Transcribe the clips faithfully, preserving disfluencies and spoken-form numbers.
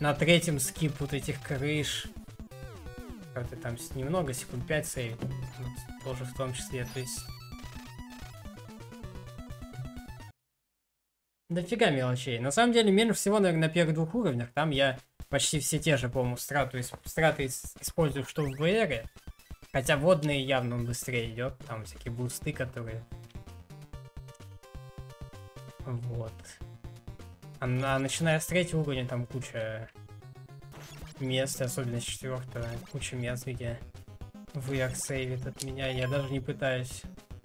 на третьем скип вот этих крыш. Правда, там немного, секунд пять сейв. Тоже в том числе, то есть... Дофига мелочей. На самом деле, меньше всего, наверное, на первых двух уровнях. Там я почти все те же, по-моему, страты, страты использую, что в вэ эр. Хотя водные явно он быстрее идет. Там всякие бусты, которые... Вот. А, а начиная с третьего уровня, там куча мест, особенно с четвертого, куча мест, где вэ эр сейвит от меня. Я даже не пытаюсь.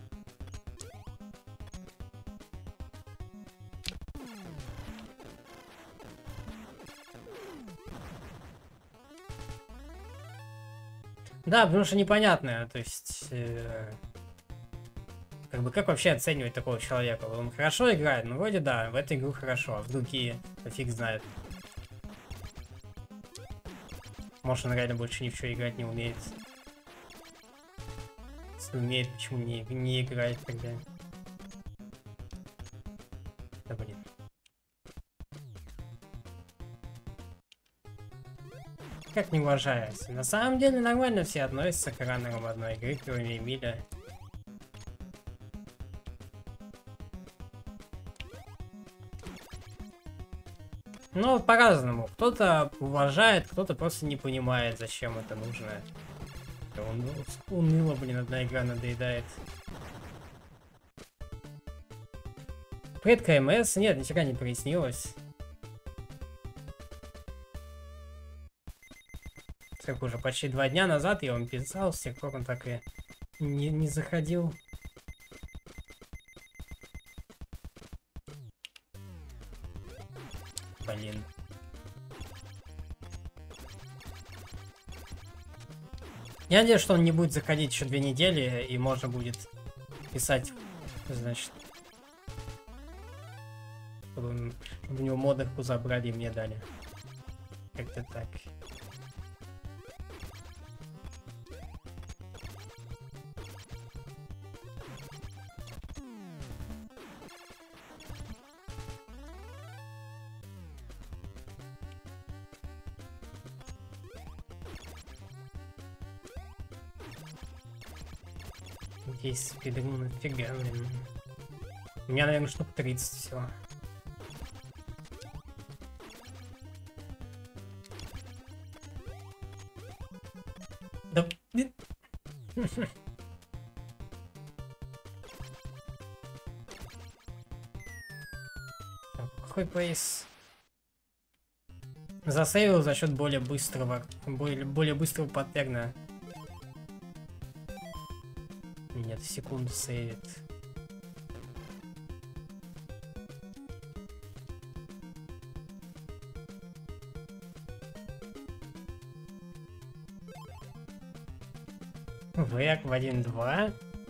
Да, потому что непонятно, то есть, э, как бы, как вообще оценивать такого человека? Он хорошо играет? Ну, вроде да, в эту игру хорошо, а в другие, фиг знает. Может, он реально больше ни в что играть не умеет. Если умеет, почему не, не играет тогда? Да, блин. Как не уважается. На самом деле нормально все относятся к раннерам одной игры, кроме Эмиля. Ну, по-разному. Кто-то уважает, кто-то просто не понимает, зачем это нужно. Уныло, блин, одна игра надоедает. Привет, ка эм эс. Нет, нифига не прояснилось. Как уже почти два дня назад я вам писал, с тех пор он так и не, не заходил. Блин. Я надеюсь, что он не будет заходить еще две недели, и можно будет писать, значит, чтобы у него модерку забрали и мне дали. Как-то так. Здесь спидрун нафига, блин. У меня, наверное, штук тридцать всего. Да. Какой пояс? Засейвил за счет более быстрого, более, более быстрого паттерна. Нет, секунду сейвит. Вэк в один два.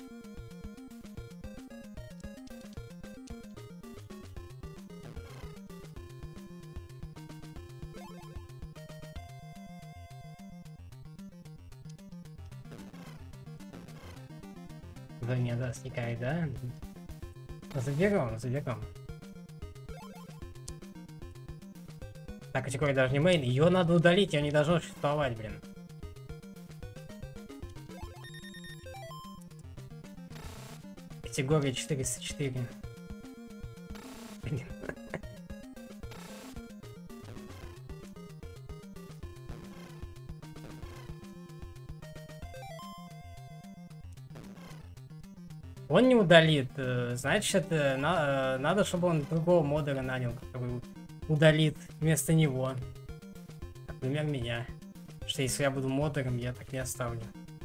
Да не даст никогда. Заберем, заберем. Так, категория даже не мейн. Ее надо удалить, ее не должно существовать, блин. Категория четыреста четыре. Блин. Он не удалит, значит, на, надо, чтобы он другого модера нанял, который удалит вместо него. Например, меня. Что если я буду модером, я так не оставлю.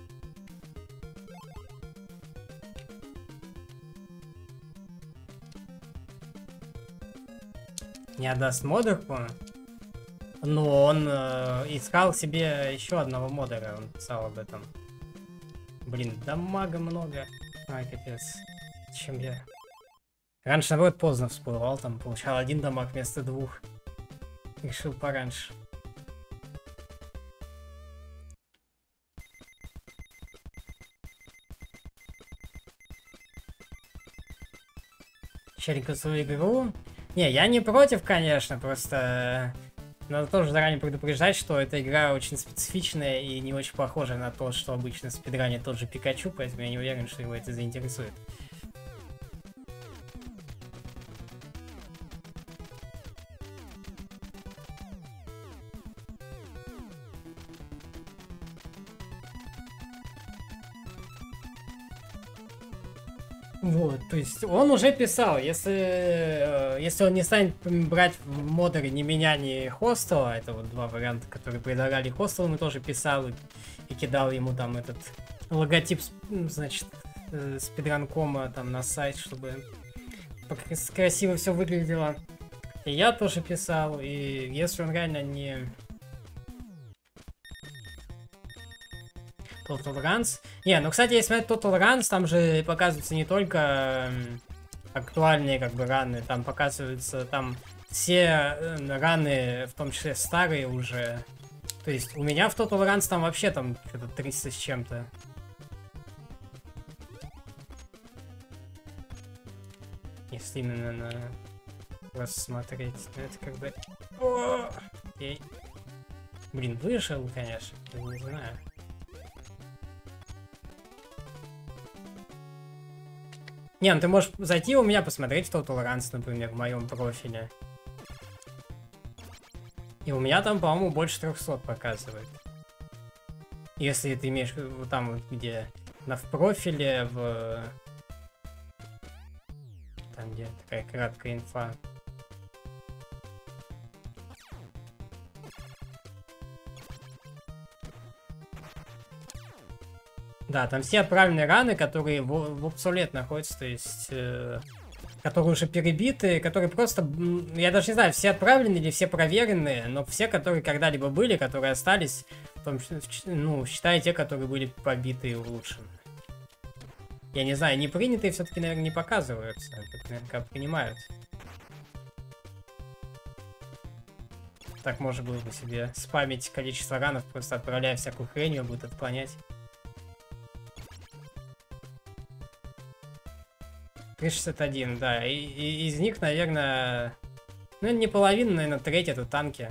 Не отдаст модерку, но он э, искал себе еще одного модера, он писал об этом. Блин, дамага много. Ай, капец. Чем я? Раньше, наоборот, поздно всплывал, там получал один дамаг вместо двух. Решил пораньше. Череньку свою игру. Не, я не против, конечно, просто надо тоже заранее предупреждать, что эта игра очень специфичная и не очень похожа на то, что обычно в спидране тот же Пикачу, поэтому я не уверен, что его это заинтересует. Вот, то есть он уже писал, если, если он не станет брать в модеры ни меня, ни Хостела, это вот два варианта, которые предлагали Хостел, ему тоже писал и, и кидал ему там этот логотип, значит, спидранкома там на сайт, чтобы красиво все выглядело. И я тоже писал, и если он реально не... Total Runs. Не, ну, кстати, если смотреть Total Runs, там же показываются не только актуальные, как бы, раны, там показываются, там все раны, в том числе старые уже. То есть у меня в Total Runs там вообще там что-то триста с чем-то. Если именно на... рассмотреть, ну, это как бы... О! Окей. Блин, вышел, конечно, не знаю. Не, ну ты можешь зайти у меня посмотреть в Total Runs, например, в моем профиле. И у меня там, по-моему, больше трехсот показывает. Если ты имеешь вот там вот где на в профиле, в... Там где такая краткая инфа. Да, там все отправленные раны, которые в, в обсолет находятся, то есть, э, которые уже перебиты, которые просто, я даже не знаю, все отправленные или все проверенные, но все, которые когда-либо были, которые остались, в том, ну, считай те, которые были побиты и улучшены. Я не знаю, не принятые все-таки, наверное, не показываются, это наверняка принимают. Так можно было бы себе спамить количество ранов, просто отправляя всякую хрень, его будет отклонять. триста шестьдесят один, да, и, и из них, наверное, ну, не половина, наверное, треть это танки.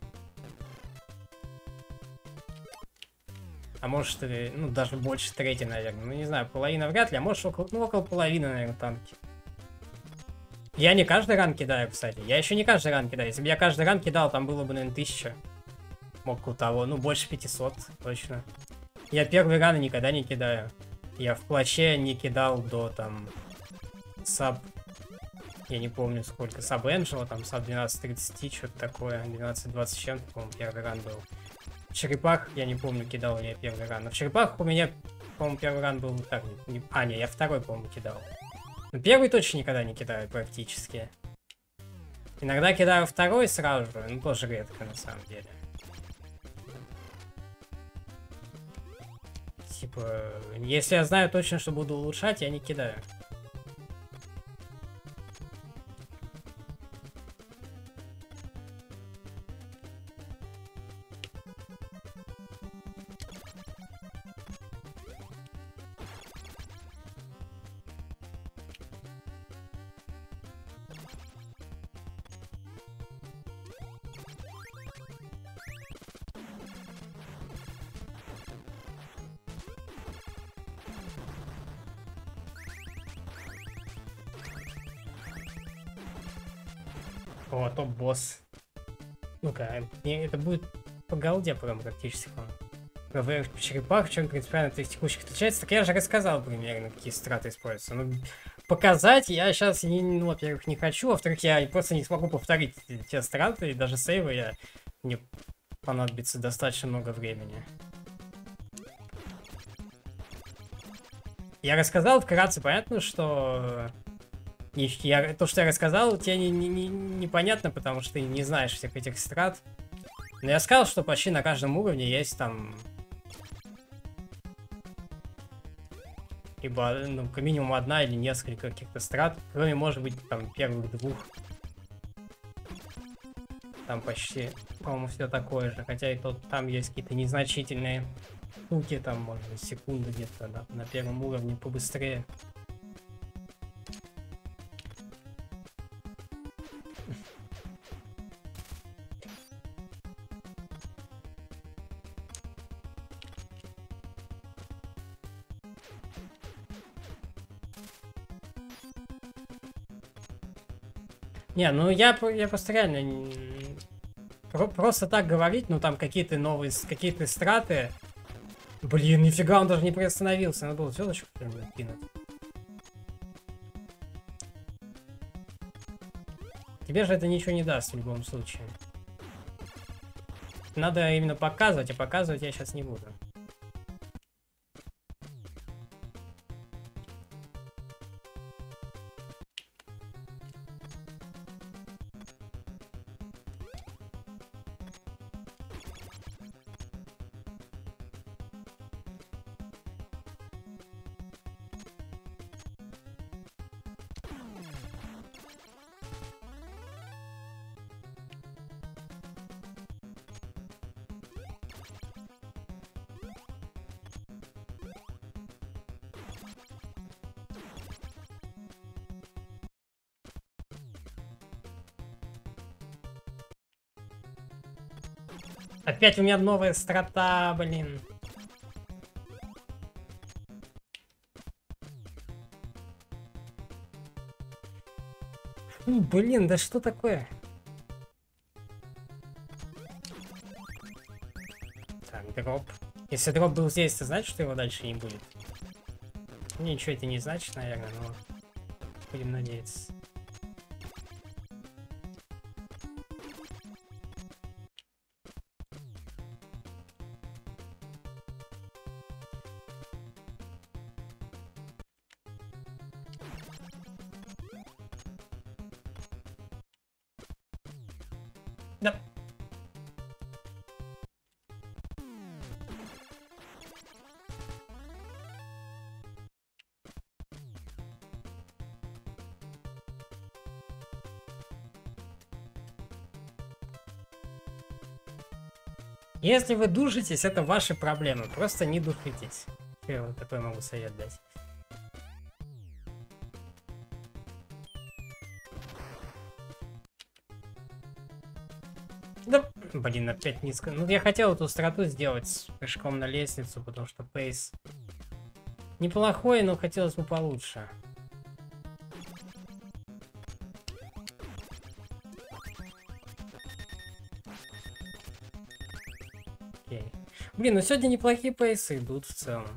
А может, ну, даже больше трети, наверное. Ну, не знаю, половина вряд ли, а может, около, ну, около половины, наверное, танки. Я не каждый ран кидаю, кстати. Я еще не каждый ран кидаю. Если бы я каждый ран кидал, там было бы, наверное, тысяча. Мог у того, ну, больше пятисот, точно. Я первые раны никогда не кидаю. Я в плаще не кидал до, там... Саб, я не помню сколько, Саб Энджела, там Саб двенадцать тридцать, что-то такое, двенадцать двадцать чем-то, по-моему, первый ран был. В черепах, я не помню, кидал ли я первый ран, но в черепах у меня, по-моему, первый ран был так, не... а, не, я второй, по-моему, кидал. Но первый точно никогда не кидаю, практически. Иногда кидаю второй сразу же, ну, тоже редко, на самом деле. Типа, если я знаю точно, что буду улучшать, я не кидаю. О, топ-босс. Ну-ка, это будет по голде прям практически. В черепах, в чем принципиально от их текущих отличается, так я же рассказал примерно, какие страты используются. Ну, показать я сейчас, не, ну, во-первых, не хочу, во-вторых, я просто не смогу повторить те страты, и даже сейвы я мне понадобится достаточно много времени. Я рассказал вкратце, понятно, что... Я, то, что я рассказал, тебе не, не, не, непонятно, потому что ты не знаешь всех этих страт. Но я сказал, что почти на каждом уровне есть там... Либо, ну, как минимум одна или несколько каких-то страт. Кроме, может быть, там, первых двух. Там почти, по-моему, все такое же. Хотя и то, там есть какие-то незначительные штуки, там, может быть, секунды где-то, да, на первом уровне побыстрее. Не, ну я, я просто реально... Про просто так говорить, ну там какие-то новые, какие-то страты. Блин, нифига, он даже не приостановился. Надо было звездочку прям кинуть. Тебе же это ничего не даст в любом случае. Надо именно показывать, а показывать я сейчас не буду. Опять у меня новая страта, блин. Фу, блин, да что такое? Так, дроп. Если дроп был здесь, то значит, что его дальше не будет. Ничего это не значит, наверное, но будем надеяться. Да. Если вы душитесь, это ваши проблемы. Просто не душитесь. Что я вот такой могу совет дать? Да, блин, опять низко. Ну, я хотел эту страту сделать с прыжком на лестницу, потому что пейс неплохой, но хотелось бы получше. Окей. Блин, ну сегодня неплохие пейсы идут в целом.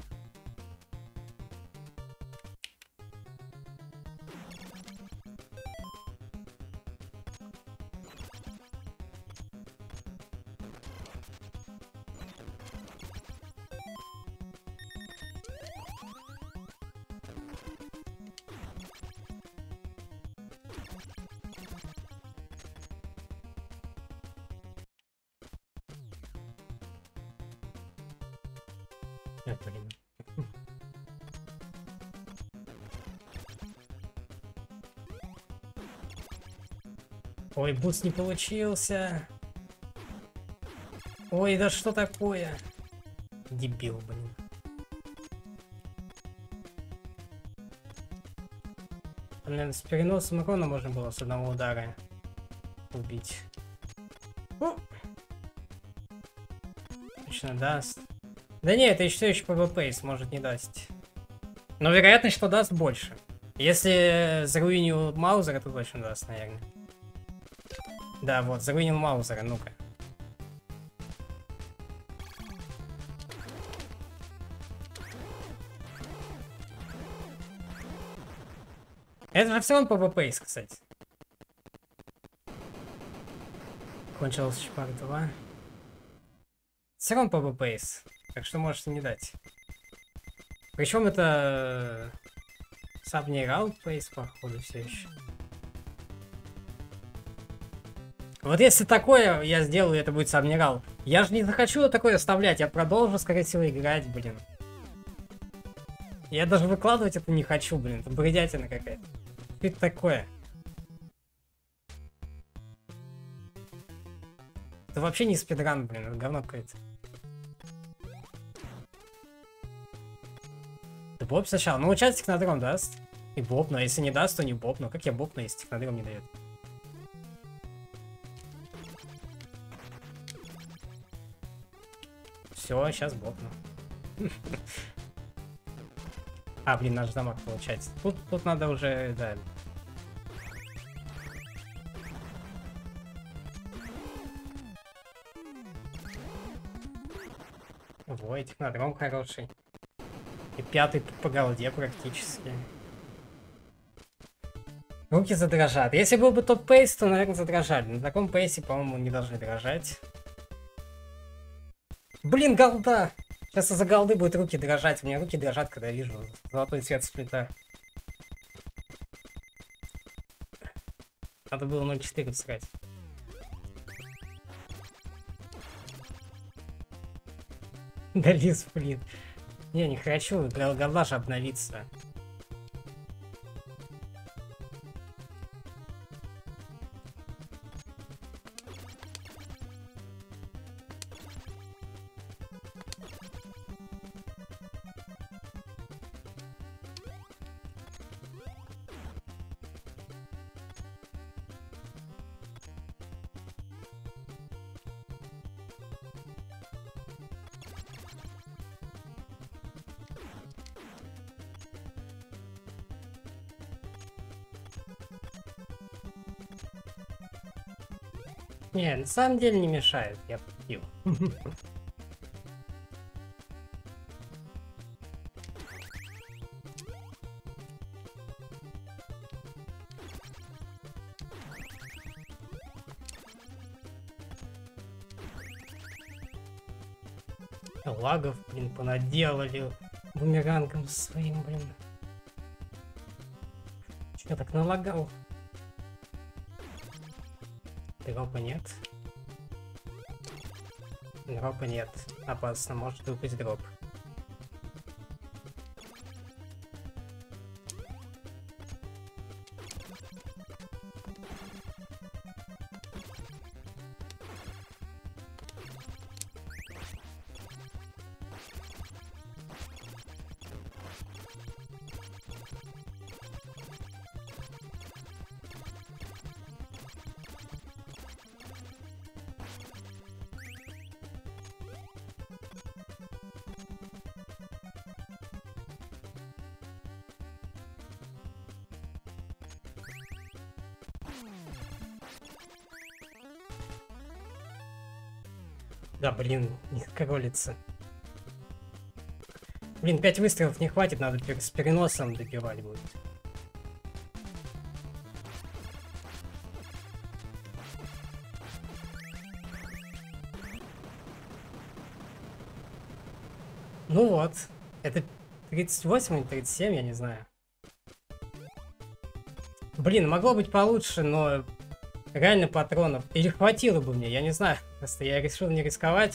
Нет, блин. Ой, буст не получился. Ой, да что такое? Дебил, блин. Наверное, с переносом урона можно было с одного удара убить. О! Точно даст. Да нет, это еще еще ПВП сможет не даст. Но вероятность, что даст, больше. Если заруинил Маузера, то точно даст, наверное. Да, вот, заруинил Маузера, ну-ка. Это же все равно ПВП, кстати. Кончился шпак два. Все равно ПВП. Так что можете не дать. Причем это сабнейрал пейс, походу, все еще. Вот если такое я сделаю, это будет сабнейрал. Я же не захочу такое оставлять, я продолжу, скорее всего, играть, блин. Я даже выкладывать это не хочу, блин. Это бредятина какая-то. Что это такое? Это вообще не спидран, блин. Это говно какое-то. Да боб сначала. Ну, сейчас технодром даст. И боб, но если не даст, то не боб. Но как я боб, но если технодром не дает? Все, сейчас бобну. А, блин, наш замок получается. Тут, тут надо уже, да. Ой, технодром хороший. И пятый по голде практически. Руки задрожат. Если был бы топ-пейс, то, наверное, задрожали. На таком пейсе, по-моему, не должны дрожать. Блин, голда! Сейчас из-за голды будут руки дрожать. У меня руки дрожат, когда вижу золотой цвет сплита. Надо было ноль четыре срать. Дали сплит. Не, не хочу. Голда же обновиться. Не, на самом деле не мешает, я пил. Лагов, блин, понаделали бумерангом своим, блин. Чё так налагал? Дропа нет. Дропа нет. Опасно, может выпасть дроп. Да, блин, не королится. Блин, пять выстрелов не хватит, надо с переносом добивать будет. Ну вот, это тридцать восемь или тридцать семь, я не знаю. Блин, могло быть получше, но реально патронов. Или хватило бы мне, я не знаю. Просто я решил не рисковать.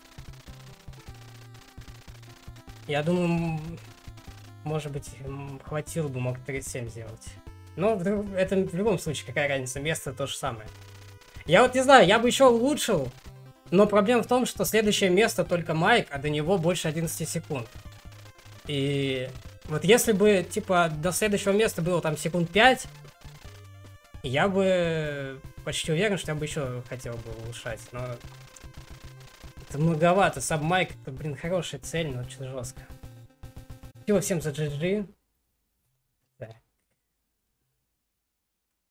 Я думаю, может быть, хватило бы, мог тридцать семь сделать. Но это в любом случае, какая разница, место то же самое. Я вот не знаю, я бы еще улучшил, но проблема в том, что следующее место только Майк, а до него больше одиннадцати секунд. И вот если бы, типа, до следующего места было там секунд пять, я бы почти уверен, что я бы еще хотел бы улучшать, но это многовато. Сабмайк, это, блин, хорошая цель, но что-то жестко. Спасибо всем за джи джи.